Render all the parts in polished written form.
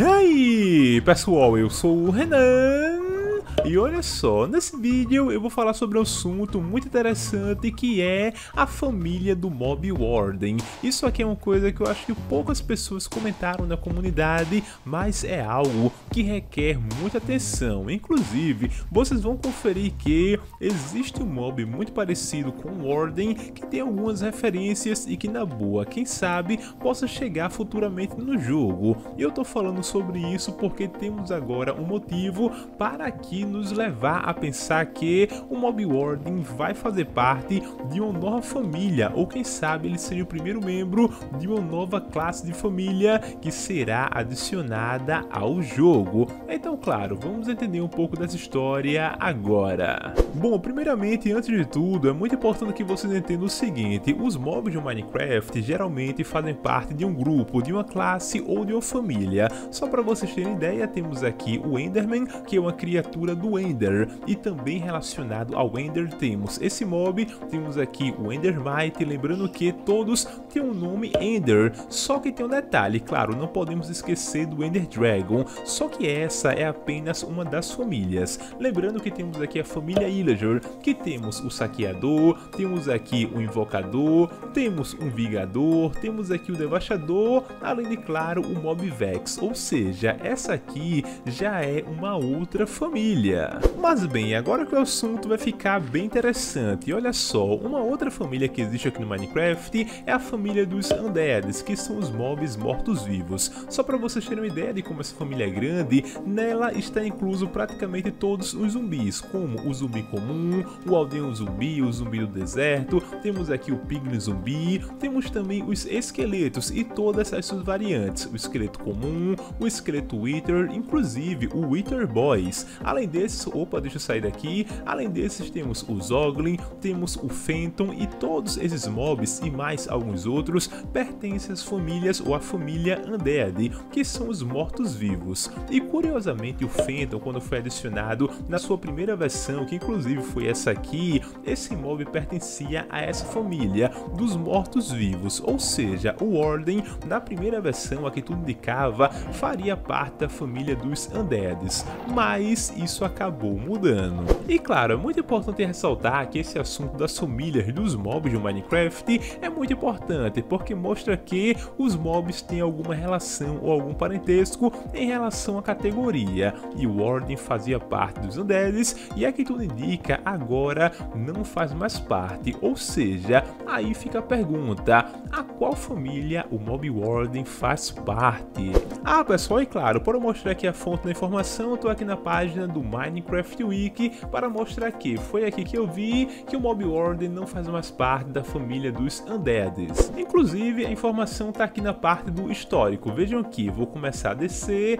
E aí, pessoal, eu sou o Renan. E olha só, nesse vídeo eu vou falar sobre um assunto muito interessante que é a família do Mob Warden. Isso aqui é uma coisa que eu acho que poucas pessoas comentaram na comunidade, mas é algo que requer muita atenção. Inclusive, vocês vão conferir que existe um mob muito parecido com o Warden, que tem algumas referências e que na boa, quem sabe, possa chegar futuramente no jogo. E eu tô falando sobre isso porque temos agora um motivo para aqui nos levar a pensar que o Mob Warden vai fazer parte de uma nova família, ou quem sabe ele seja o primeiro membro de uma nova classe de família que será adicionada ao jogo. Então, claro, vamos entender um pouco dessa história agora. Bom, primeiramente, antes de tudo, é muito importante que vocês entendam o seguinte: os mobs de Minecraft geralmente fazem parte de um grupo, de uma classe ou de uma família. Só para vocês terem ideia, temos aqui o Enderman, que é uma criatura do Ender, e também relacionado ao Ender temos esse mob, temos aqui o Endermite, lembrando que todos têm um nome Ender, só que tem um detalhe, claro, não podemos esquecer do Ender Dragon, só que essa é apenas uma das famílias. Lembrando que temos aqui a família Illager, que temos o Saqueador, temos aqui o Invocador, temos um Vigador, temos aqui o Devastador, além de, claro, o Mob Vex, ou seja, essa aqui já é uma outra família. Mas bem, agora que o assunto vai ficar bem interessante, olha só, uma outra família que existe aqui no Minecraft é a família dos Undeads, que são os mobs mortos-vivos. Só para vocês terem uma ideia de como essa família é grande, nela está incluso praticamente todos os zumbis, como o zumbi comum, o aldeão zumbi, o zumbi do deserto, temos aqui o piglin zumbi, temos também os esqueletos e todas as suas variantes, o esqueleto comum, o esqueleto wither, inclusive o wither boys. Além desses, deixa eu sair daqui, além desses temos o zoglin, temos o phantom, e todos esses mobs e mais alguns outros pertencem às famílias ou à família Undead, que são os mortos-vivos. E curiosamente o phantom, quando foi adicionado na sua primeira versão, que inclusive foi essa aqui, esse mob pertencia a essa família dos mortos-vivos, ou seja, o Warden na primeira versão, a que tudo indicava, faria parte da família dos Undeads, mas isso acabou mudando. E claro, é muito importante ressaltar que esse assunto das famílias dos mobs de Minecraft é muito importante, porque mostra que os mobs têm alguma relação ou algum parentesco em relação à categoria, e o Warden fazia parte dos Undeads, e a que tudo indica agora não faz mais parte, ou seja, aí fica a pergunta: a qual família o Mob Warden faz parte? Ah, pessoal, e claro, para mostrar aqui a fonte da informação, eu tô aqui na página do Minecraft Wiki para mostrar que foi aqui que eu vi que o Mob Warden não faz mais parte da família dos Undeads. Inclusive, a informação tá aqui na parte do histórico. Vejam aqui, vou começar a descer,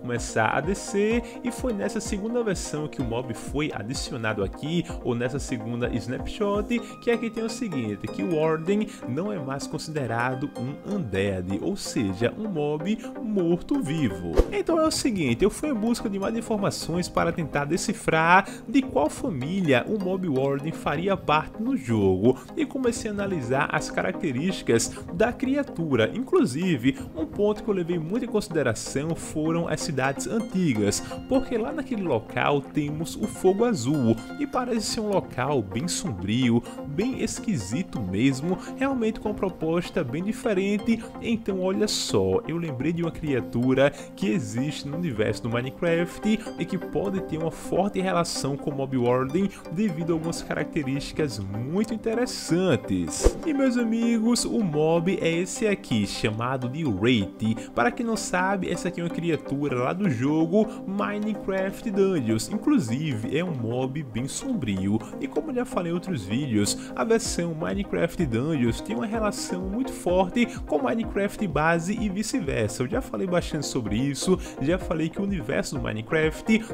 e foi nessa segunda versão que o mob foi adicionado aqui, ou nessa segunda snapshot, que aqui tem o seguinte, que o Warden não é mais considerado um Undead, ou seja, um mob morto-vivo. Então é o seguinte, eu fui em busca de mais informações para tentar decifrar de qual família o Mob Warden faria parte no jogo, e comecei a analisar as características da criatura. Inclusive, um ponto que eu levei muito em consideração foram as cidades antigas, porque lá naquele local temos o Fogo Azul, e parece ser um local bem sombrio, bem esquisito mesmo, realmente com uma proposta bem diferente. Então olha só, eu lembrei de uma criatura que existe no universo do Minecraft e que pode ter uma forte relação com o Mob Warden devido a algumas características muito interessantes. E meus amigos, o mob é esse aqui, chamado de Wraith. Para quem não sabe, essa aqui é uma criatura lá do jogo Minecraft Dungeons, inclusive é um mob bem sombrio, e como já falei em outros vídeos, a versão Minecraft Dungeons tem uma relação muito forte com Minecraft base e vice-versa. Eu já falei bastante sobre isso, já falei que o universo do Minecraft tem realmente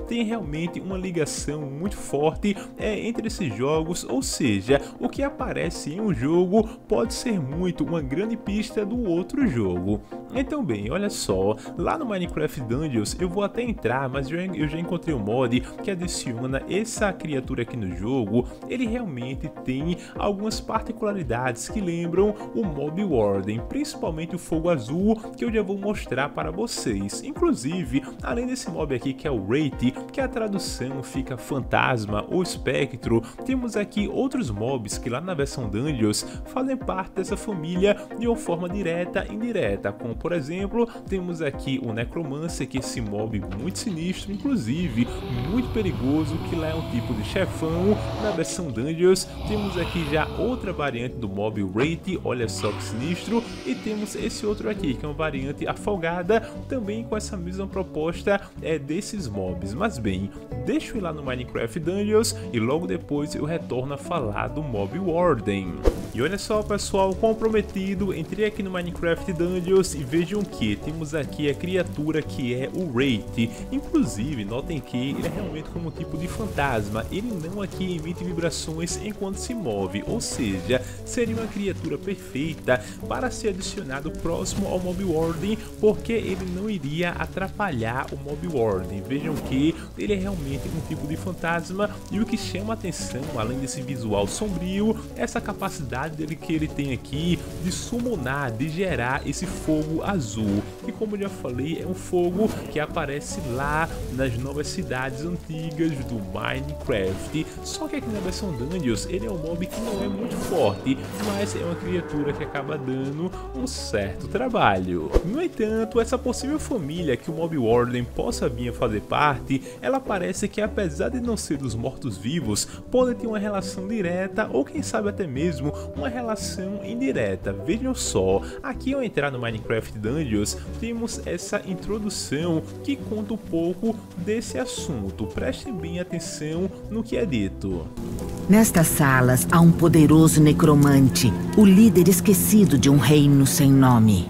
realmente uma ligação muito forte entre esses jogos, ou seja, o que aparece em um jogo pode ser muito uma grande pista do outro jogo. Então bem, olha só, lá no Minecraft Dungeons eu vou até entrar, mas eu já encontrei um mod que adiciona essa criatura aqui no jogo. Ele realmente tem algumas particularidades que lembram o Mob Warden, principalmente o fogo azul, que eu já vou mostrar para vocês. Inclusive, além desse mob aqui que é o Wraith, que a tradução fica fantasma ou espectro, temos aqui outros mobs que lá na versão Dungeons fazem parte dessa família de uma forma direta e indireta, como por exemplo, temos aqui o Necromancer, que é esse mob muito sinistro, inclusive muito perigoso, que lá é um tipo de chefão na versão Dungeons. Temos aqui já outra variante do mob Wraith, olha só que sinistro, e temos esse outro aqui, que é uma variante afogada, também com essa mesma proposta desses mobs. Mas bem, deixa eu ir lá no Minecraft Dungeons e logo depois eu retorno a falar do Mob Warden. E olha só pessoal, como prometido, entrei aqui no Minecraft Dungeons e vejam que temos aqui a criatura que é o Wraith. Inclusive, notem que ele é realmente como um tipo de fantasma, ele não aqui emite vibrações enquanto se move, ou seja, seria uma criatura perfeita para ser adicionado próximo ao Mob Warden, porque ele não iria atrapalhar o Mob Warden. Vejam que ele é realmente um tipo de fantasma, e o que chama a atenção, além desse visual sombrio, essa capacidade dele que ele tem aqui de summonar, de gerar esse fogo azul, que como eu já falei, é um fogo que aparece lá nas novas cidades antigas do Minecraft. Só que aqui na versão Dungeons ele é um mob que não é muito forte, mas é uma criatura que acaba dando um certo trabalho. No entanto, essa possível família que o Mob Warden possa vir a fazer parte, ela parece que apesar de não ser dos mortos-vivos, pode ter uma relação direta ou quem sabe até mesmo uma relação indireta. Vejam só, aqui ao entrar no Minecraft Dungeons temos essa introdução que conta um pouco desse assunto. Prestem bem atenção no que é dito. Nestas salas há um poderoso necromante, o líder esquecido de um reino sem nome.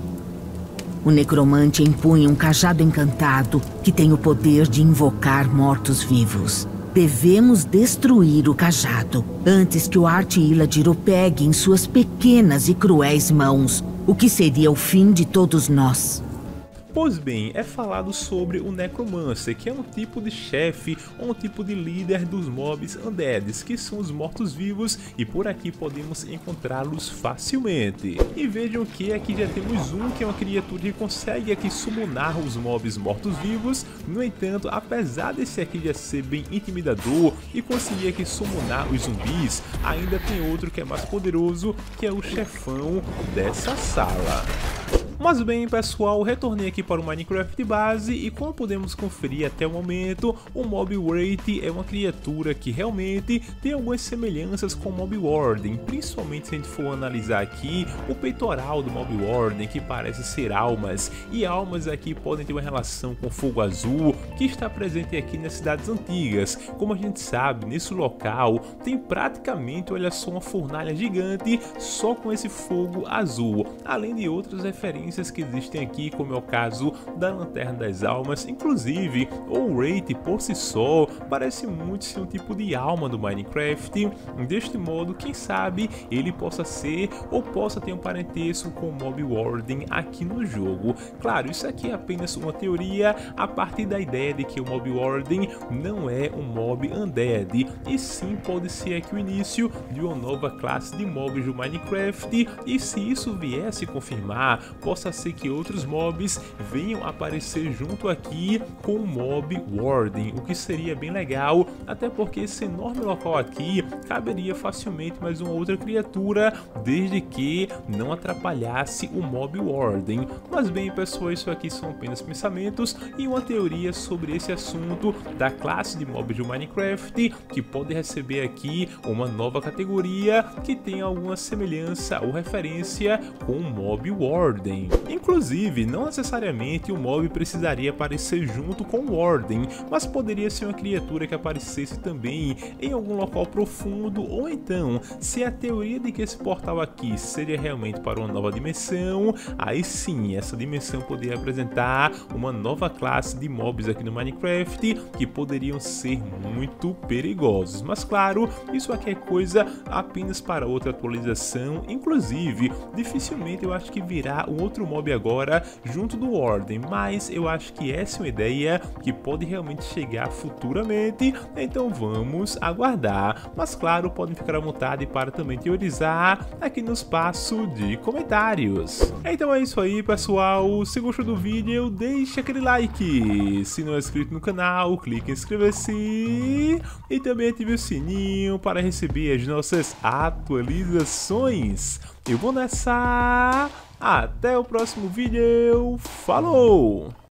O necromante empunha um cajado encantado que tem o poder de invocar mortos-vivos. Devemos destruir o cajado antes que o Art-Illadir o pegue em suas pequenas e cruéis mãos, o que seria o fim de todos nós. Pois bem, é falado sobre o Necromancer, que é um tipo de chefe ou um tipo de líder dos mobs undeads, que são os mortos-vivos, e por aqui podemos encontrá-los facilmente. E vejam que aqui já temos um que é uma criatura que consegue aqui summonar os mobs mortos-vivos. No entanto, apesar desse aqui já ser bem intimidador e conseguir aqui summonar os zumbis, ainda tem outro que é mais poderoso, que é o chefão dessa sala. Mas bem pessoal, retornei aqui para o Minecraft base e como podemos conferir até o momento, o Mob Wraith é uma criatura que realmente tem algumas semelhanças com o Mob Warden, principalmente se a gente for analisar aqui o peitoral do Mob Warden, que parece ser almas, e almas aqui podem ter uma relação com fogo azul, que está presente aqui nas cidades antigas. Como a gente sabe, nesse local tem praticamente, olha só, uma fornalha gigante só com esse fogo azul, além de outras referências que existem aqui, como é o caso da Lanterna das Almas. Inclusive, o Wraith por si só parece muito ser um tipo de alma do Minecraft. Deste modo, quem sabe ele possa ser ou possa ter um parentesco com o Mob Warden aqui no jogo. Claro, isso aqui é apenas uma teoria a partir da ideia de que o Mob Warden não é um mob undead, e sim pode ser aqui o início de uma nova classe de mobs do Minecraft, e se isso vier a se confirmar, possa ser que outros mobs venham aparecer junto aqui com o Mob Warden, o que seria bem legal, até porque esse enorme local aqui caberia facilmente mais uma outra criatura, desde que não atrapalhasse o Mob Warden. Mas bem pessoal, isso aqui são apenas pensamentos e uma teoria sobre esse assunto da classe de mobs do Minecraft, que pode receber aqui uma nova categoria que tem alguma semelhança ou referência com o Mob Warden. também. Inclusive, não necessariamente o mob precisaria aparecer junto com o Warden, mas poderia ser uma criatura que aparecesse também em algum local profundo, ou então, se a teoria de que esse portal aqui seria realmente para uma nova dimensão, aí sim, essa dimensão poderia apresentar uma nova classe de mobs aqui no Minecraft que poderiam ser muito perigosos. Mas claro, isso aqui é coisa apenas para outra atualização. Inclusive, dificilmente eu acho que virá um outro mob agora junto do Warden, mas eu acho que essa é uma ideia que pode realmente chegar futuramente, então vamos aguardar. Mas claro, podem ficar à vontade para também teorizar aqui no espaço de comentários. Então é isso aí, pessoal. Se gostou do vídeo, deixa aquele like. Se não é inscrito no canal, clique em inscrever-se e também ative o sininho para receber as nossas atualizações. Eu vou nessa. Até o próximo vídeo. Falou!